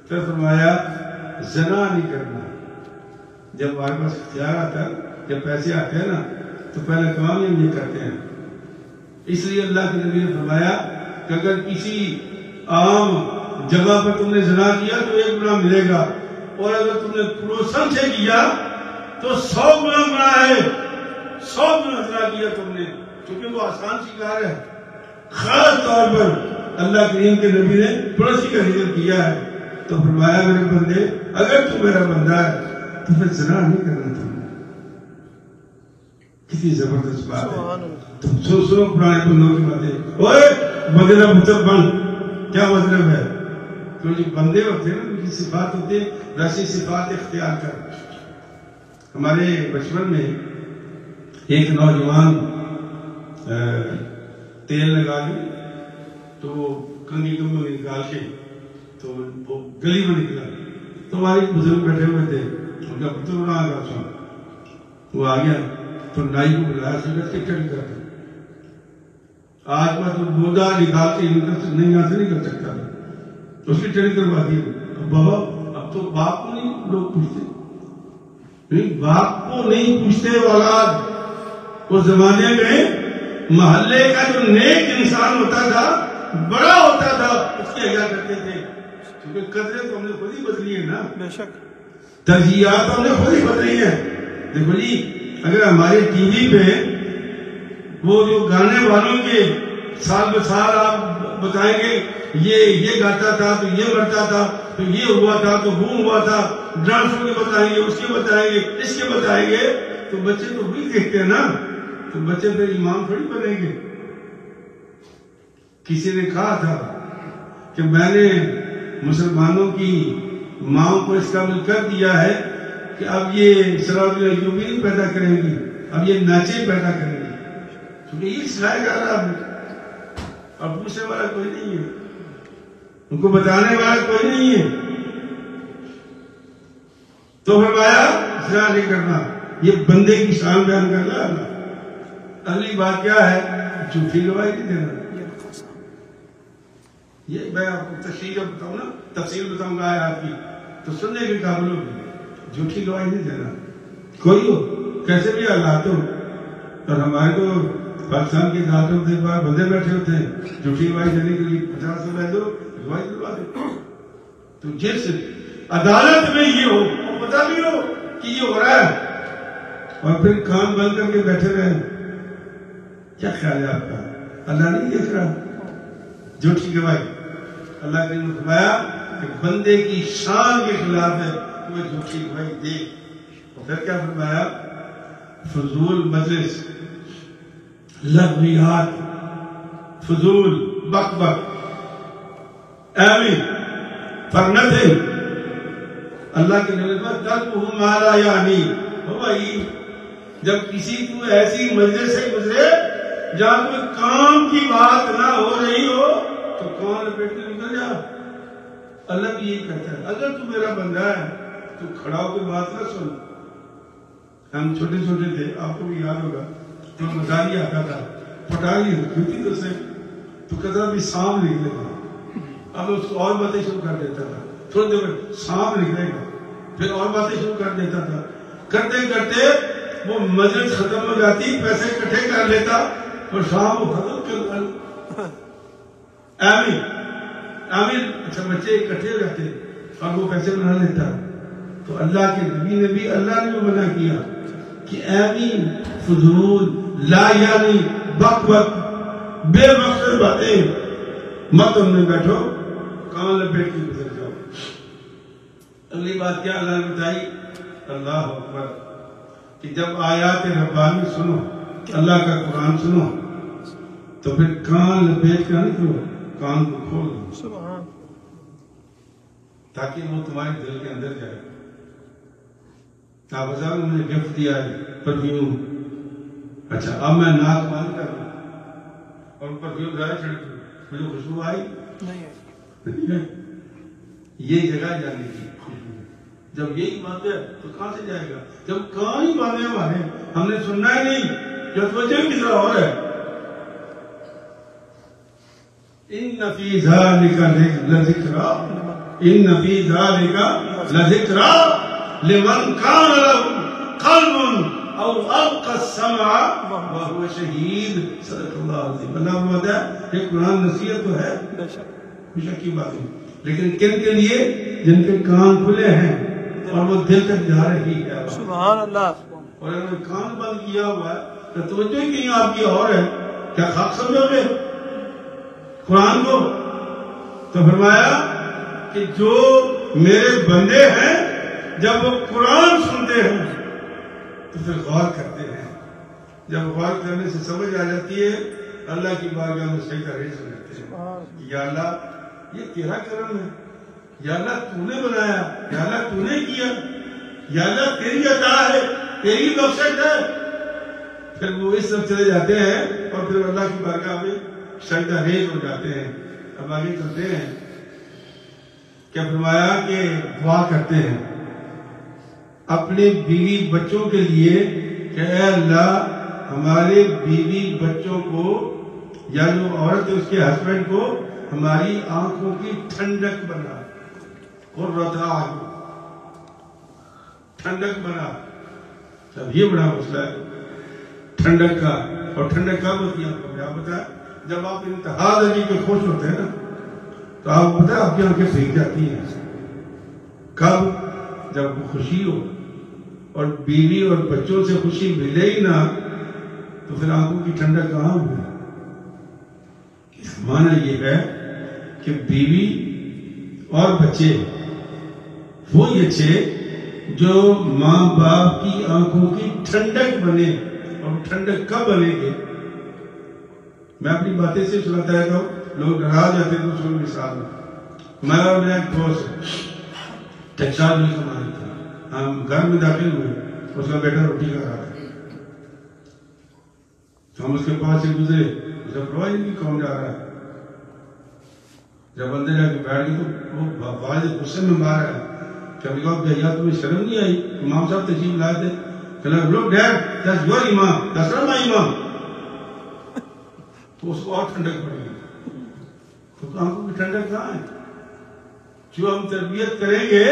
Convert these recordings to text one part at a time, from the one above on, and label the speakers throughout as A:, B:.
A: پھر فرمایا زنا نہیں کرنا. جب ہمارے پاس اختیار آتا ہے، جب پیسے آتے ہیں نا، تو پہلے کام ہم یہ کرتے ہیں. اس لیے اللہ کے نبی نے فرمایا کہ اگر کسی عام جگہ پر تم نے زنا کیا تو 1 گناہ ملے گا، اور اگر تم نے پڑوسن سے کیا تو 100 گناہ بنا ہے. 100 گناہ زنا کیا تم نے، کیونکہ وہ آسان شکار ہے. خاص طور پر اللہ کریم کے نبی نے پڑوسی کا ذکر کیا ہے، تو فرمایا میرے بندے اگر تو میرا بندہ ہے تو پھر زنا نہیں کرنا. تم کتنی زبردست بات ہے. تم سنو پرانے بندوں کی باتیں. اوے بدلا مطلب بن، کیا مطلب ہے؟ تو جو بندے ہوتے ہیں ان کی صفات ہوتی ہے ویسی صفات اختیار کر. ہمارے بچپن میں ایک نوجوان تیل لگا لی تو کنگھی کو نکال کے تو وہ گلی میں نکلا. تو ہمارے بزرگ بیٹھے ہوئے تھے، ان کا پتر بنا گا سن، وہ آ گیا تو نائی کو بلایا، سکت کے ٹڑی کر دیا. آج بات وہ بودا نکال کے نہیں یہاں سے نہیں کر سکتا تھا، اس کی ٹڑی کروا دی. بابا اب تو باپ کو نہیں لوگ پوچھتے، باپ کو نہیں پوچھتے اولاد. اس زمانے میں محلے کا جو نیک انسان ہوتا تھا، بڑا ہوتا تھا، اس کی حیا کرتے تھے. کیونکہ قدریں تو ہم نے خود ہی بدلی ہیں نا،
B: بے شک
A: ترجیحات ہم نے خود ہی بدلی ہیں. دیکھو جی، اگر ہمارے ٹی وی پہ وہ جو گانے والوں کے سال بسال آپ بتائیں گے، یہ گاتا تھا تو یہ مرتا تھا تو یہ ہوا تھا تو وہ ہوا تھا، ڈانسوں کے بتائیں گے، اس کے بتائیں گے، اس کے بتائیں گے، تو بچے تو وہی دیکھتے ہیں نا. تو بچے پھر امام تھوڑی بنیں گے. کسی نے کہا تھا کہ میں نے مسلمانوں کی ماں کو اس قابل کر دیا ہے کہ اب یہ سراج ایوبی نہیں پیدا کریں گی، اب یہ ناچے پیدا کریں گی. کیونکہ یہ سکھائے گا اللہ نے، اور پوچھنے والا کوئی نہیں ہے، ان کو بتانے والا کوئی نہیں ہے. تو فرمایا زنا نہیں کرنا. یہ بندے کی شان بیان کر رہا ہے. اگلی بات کیا ہے؟ جھوٹی گواہی نہیں دینا. یہ میں آپ کو تفصیل بتاؤں نا، تفصیل بتاؤں گا آیات کی تو سننے کے قابل ہوگی. جھوٹی گواہی نہیں دینا. کوئی ہو، کیسے بھی حالات ہو. اور ہمارے تو پاکستان کے عدالتوں کے بعد بندے بیٹھے ہوتے ہیں جھوٹی گواہی دینے کے لیے 50 روپے دو، گواہی دلوا دو. تو جس عدالت میں یہ ہو، پتا بھی ہو کہ یہ ہو رہا ہے، اور پھر کان بند کر کے بیٹھے رہے، کیا خیال ہے آپ کا؟ اللہ نہیں دیکھ رہا؟ جھوٹی گواہی اللہ نے فرمایا کہ بندے کی شان کے خلاف ہے کہ وہ جھوٹی گواہی دے. اور پھر کیا فرمایا؟ فضول مجلس، لغویات، فضول بک بک، ایویں فار نتھنگ. اللہ کے نبی پر ترکہ ما لا یعنی. بھائی جب کسی کو ایسی مجلس سے گزرے جہاں کوئی کام کی بات نہ ہو رہی ہو تو کان لپیٹ کے نکل جا. اللہ بھی یہی کہتا ہے اگر تو میرا بندہ ہے تو کھڑا ہو کے بات نہ سن. ہم چھوٹے چھوٹے تھے، آپ کو بھی یاد ہوگا، تو مداری آتا تھا، پٹاری ہوتی تو سے تو کہتا بھی سانپ نکلے گا. اب اس کو اور باتیں شروع کر دیتا تھا، تھوڑی دیر سانپ نکلے گا، پھر اور باتیں شروع کر دیتا تھا. کرتے کرتے وہ مجلس ختم ہو جاتی، پیسے اکٹھے کر لیتا اور شام کو ختم کر دیتا. آمین. اچھا بچے اکٹھے ہو جاتے اور وہ پیسے بنا لیتا. تو اللہ کے نبی نے بھی اللہ نے منع کیا کہ آمین فضول لا یعنی بک بک بے مقصد باتیں مت ان میں بیٹھو، کان لپیٹ کے گزر جاؤ. اگلی بات کیا اللہ نے بتائی؟ اللہ اکبر، کہ جب آیات ربانی سنو، اللہ کا قرآن سنو، تو پھر کان لپیٹ کر نہیں کرو، کان کو کھول دو تاکہ وہ تمہارے دل کے اندر جائے. آپ بتا انہوں نے گفٹ دیا ہے پرفیوم، اچھا اب میں ناک بند کر دوں اور پرفیوم زیادہ چھڑک دوں، مجھے خوشبو آئی نہیں. یہ جگہ جانے کی خوشبو. جب یہی بات ہے تو کہاں سے جائے گا؟ جب کہاں ہی باتیں ہمارے ہم نے سننا ہی نہیں، جب وجہ کس طرح اور ہے. ان فی ذلک لذکری ان فی ذالک لذکری لمن کان لہ قلب او القى السمع وهو شہید. صدق اللہ العظیم. اللہ فرماتا ہے یہ قرآن نصیحت تو ہے بے شک کی بات ہے، لیکن کن کے لیے؟ جن کے کان کھلے ہیں اور وہ دل تک جا رہی ہے.
B: سبحان اللہ.
A: اور انہوں نے کان بند کیا ہوا ہے تو توجہ ہی کہیں آپ کی اور ہے. کیا خاک سمجھو گے قرآن کو؟ تو فرمایا کہ جو میرے بندے ہیں جب وہ قرآن سنتے ہیں تو پھر غور کرتے ہیں. جب غور کرنے سے سمجھ آ جاتی ہے اللہ کی بارگاہ میں سجدہ ریز ہو جاتے ہیں. یا اللہ یہ تیرا کرم ہے، یا اللہ تو نے بنایا، یا اللہ تو نے کیا، یا اللہ تیری عطا ہے، تیری بخشش ہے. پھر وہ اس طرف چلے جاتے ہیں اور پھر اللہ کی بارگاہ میں سجدہ ریز ہو جاتے ہیں. اب آگے چلتے ہیں. کیا فرمایا کہ دعا کرتے ہیں اپنے بیوی بچوں کے لیے کہ اے اللہ ہمارے بیوی بچوں کو یا جو عورت ہے اس کے ہسبینڈ کو ہماری آنکھوں کی ٹھنڈک بنا، قرۃ اعین، ٹھنڈک بنا. اب یہ بڑا مسئلہ ہے ٹھنڈک کا. اور ٹھنڈک کب ہوتی ہے آپ کو پتا ہے؟ جب آپ انتہا درجے کے خوش ہوتے ہیں نا تو آپ پتا ہے آپ کی آنکھیں بھیگ جاتی ہیں. کب؟ جب خوشی ہو اور بیوی اور بچوں سے خوشی ملے ہی نہ تو پھر آنکھوں کی ٹھنڈک کہاں ہوئی؟ اس معنی یہ ہے کہ بیوی اور بچے وہی اچھے جو ماں باپ کی آنکھوں کی ٹھنڈک بنے. اور ٹھنڈک کب بنے گی؟ میں اپنی باتیں سے سناتا رہتا ہوں، لوگ ڈرا جاتے تو سن. مثال میں اور میرا ایک دوست ٹیکساس میں کمائی تھا، ہم گھر میں داخل ہوئے، اس کا بیٹا روٹی کھا رہا تھا تو ہم اس کے پاس سے گزرے. اسے پرواہ نہیں کون جا رہا ہے. جب اندر جا کے بیٹھ گئے تو وہ والد غصے میں مار رہا ہے کہ ابھی کہا بھیا تمہیں شرم نہیں آئی؟ امام صاحب تشریف لائے تھے. کہنا لوک ڈیڈ دیٹس یور امام، دیٹس ناٹ مائی امام. تو اس کو اور ٹھنڈک پڑ گئی. تو آنکھوں کی ٹھنڈک کہاں ہے؟ جو ہم تربیت کریں گے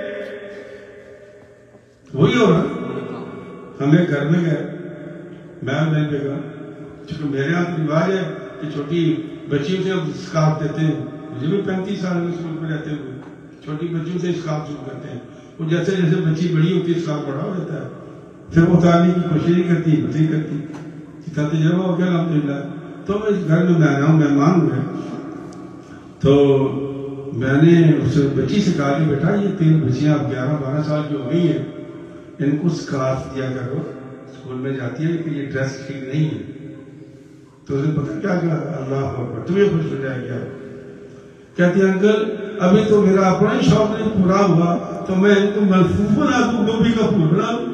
A: وہی ہوگا. ہمیں گھر میں گئے، میں اور میری بیگم، چونکہ میرے یہاں رواج ہے کہ چھوٹی بچیوں سے ہم اسکارف دیتے ہیں. مجھے بھی 35 سال میں اسکول میں رہتے ہوئے چھوٹی بچیوں سے اسکارف شروع کرتے ہیں. وہ جیسے جیسے بچی بڑی ہوتی ہے اسکارف بڑا ہو جاتا ہے. پھر وہ اتارنے کی کوشش نہیں کرتی، نہیں کرتی. جتنا تجربہ ہو گیا الحمدللہ. تو میں اس گھر میں میں آیا ہوں، مہمان ہوئے تو میں نے اس بچی سے کہا کہ بیٹا یہ 3 بچیاں اب 11-12 سال کی ہو گئی ہیں، ان کو اسکارف دیا کرو، اسکول میں جاتی ہے لیکن یہ ڈریس ٹھیک نہیں ہے. تو اسے پتہ کیا کہا؟ اللہ اکبر، تمہیں خوش ہو جائے گا. کہتی ہے انکل ابھی تو میرا اپنا ہی شوق نہیں پورا ہوا تو میں ان کو ملفوف بنا دوں، گوبھی کا پھول بنا دوں.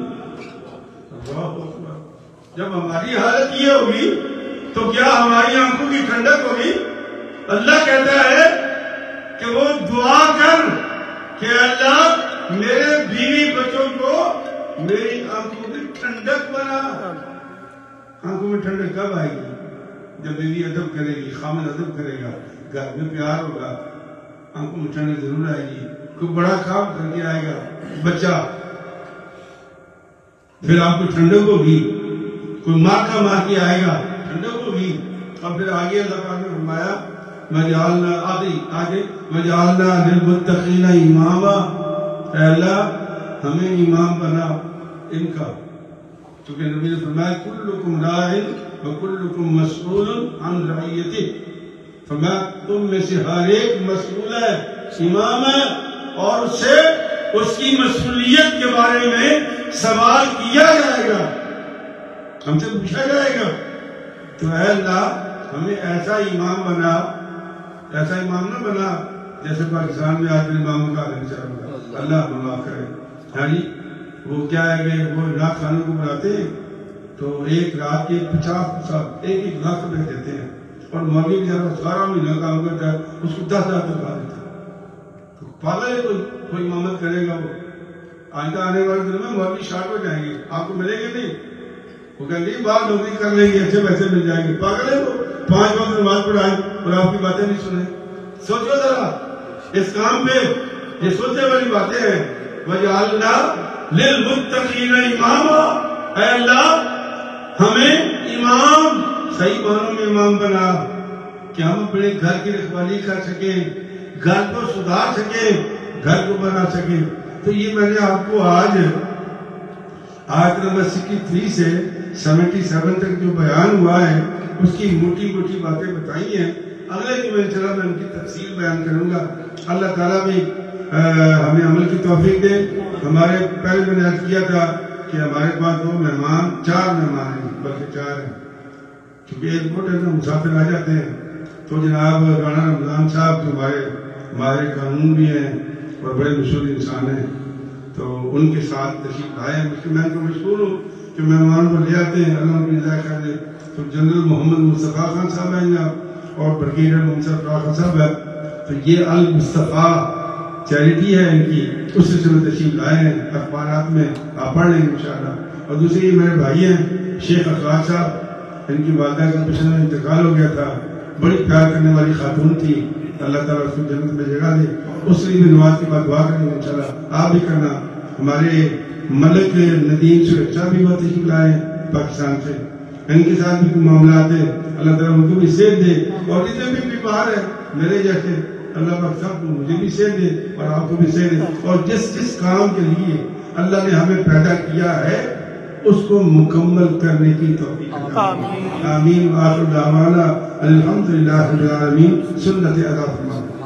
A: جب ہماری حالت یہ ہوگی تو کیا ہماری آنکھوں کی ٹھنڈک ہوگی؟ اللہ کہتا ہے کہ وہ دعا کر کہ اللہ میرے بیوی بچوں کو میری آنکھوں کی ٹھنڈک بنا. آنکھوں میں ٹھنڈک کب آئے گی؟ جب بیوی ادب کرے گی، خامد ادب کرے گا، گھر میں پیار ہوگا، آنکھوں میں ٹھنڈک ضرور آئے گی. کوئی بڑا کام کر کے آئے گا بچہ، پھر آپ کو ٹھنڈک ہوگی. کوئی ماں کا ماں کی آئے گا، ٹھنڈک ہوگی. اور پھر آگے اللہ تعالیٰ نے فرمایا وَجَعَلْنَا لِلْمُتَّقِينَ إِمَامًا، اے اللہ ہمیں امام بنا ان کا. چونکہ نبی نے فرمایا كُلُّكُمْ رَاعٍ وَكُلُّكُمْ مَسْئُولٌ عَنْ رَعِيَّتِهِ، فرمایا تم میں سے ہر ایک مسئول ہے، امام ہے، اور اس سے اس کی مسئولیت کے بارے میں سوال کیا جائے گا، ہم سے پوچھا جائے گا. تو اے اللہ ہمیں ایسا امام بنا، ایسا امام نہ بنا جیسے پاکستان میں آج امام کا عالم چل رہا ہے. اللہ معاف کرے. ہاں جی وہ کیا ہے کہ وہ ناک خانوں کو بلاتے ہیں تو ایک رات کے 50 1 لاکھ روپے دیتے ہیں اور مولوی بیچارہ سارا مہینہ کام کرتا ہے، اس کو 10,000 تنخواہ دیتے ہیں. تو پاگل ہے کوئی امامت کرے گا. وہ آئندہ آنے والے دنوں میں مولوی شارٹ ہو جائیں گے، آپ کو ملیں گے نہیں. وہ کہیں گے بعد نوکری کر لیں گے، اچھے پیسے مل جائیں گے. پاگل ہے وہ 5 وقت نماز پڑھائیں اور آپ کی باتیں نہیں سنیں. سوچو ذرا اس کام پہ یہ سوچنے والی باتیں ہیں. وَجَعَلْنَا لِلْمُتَّقِينَ إِمَامًا، اے اللہ ہمیں امام، صحیح معنوں میں امام بنا کہ ہم اپنے گھر کی رکھوالی کر سکیں، گھر کو سدھار سکیں، گھر کو بنا سکیں. تو یہ میں نے آپ کو آج آیت نمبر 63 سے 77 تک جو بیان ہوا ہے اس کی موٹی موٹی باتیں بتائی ہیں. اگلے جمعے انشاءاللہ میں ان کی تفصیل بیان کروں گا. اللہ تعالیٰ بھی ہمیں عمل کی توفیق دے. ہمارے پہلے میں نے عرض کیا تھا کہ ہمارے پاس 2 مہمان، 4 مہمان ہیں، بلکہ 4 ہیں، کیونکہ ایئرپورٹ ہے تو مسافر آ جاتے ہیں. تو جناب رانا رمضان صاحب جو ہمارے قانون بھی ہیں اور بڑے مشہور انسان ہیں، تو ان کے ساتھ تشریف لائے ہیں. میں تو مشہور ہوں کہ مہمان کو لے آتے ہیں، اللہ کی رضا کر دے. تو جنرل محمد مصطفیٰ خان صاحب ہیں یہاں اور بریگیڈیئر محمد صاحب خان صاحب ہے. تو یہ المصطفیٰ چیریٹی ہے ان کی، اس سے میں تشریف لائے ہیں. اخبارات میں آپ پڑھ لیں گے انشاءاللہ. اور دوسرے میرے بھائی ہیں شیخ اخلاق صاحب، ان کی والدہ کا پچھلے میں انتقال ہو گیا تھا. بڑی پیار کرنے والی خاتون تھی، اللہ تعالیٰ اس کو جنت میں جگہ دے. اس لیے بھی نماز کے بعد دعا کریں گے انشاءاللہ، آپ بھی کرنا. ہمارے ملک ندیم سرکشا بھی بہت تشریف لائے ہیں پاکستان سے، ان کے ساتھ بھی معاملات ہیں. اللہ تعالیٰ ان کو بھی صحت دے، اور جتنے بھی بیمار ہیں میرے جیسے، اللہ پاک سب کو، مجھے بھی صحت دے اور آپ کو بھی صحت دے. اور جس کام کے لیے اللہ نے ہمیں پیدا کیا ہے اس کو مکمل کرنے کی توفیق عطا فرمائے. آمین. وآخر دعوانا الحمدللہ رب العالمین. سنت ادا فرمائے.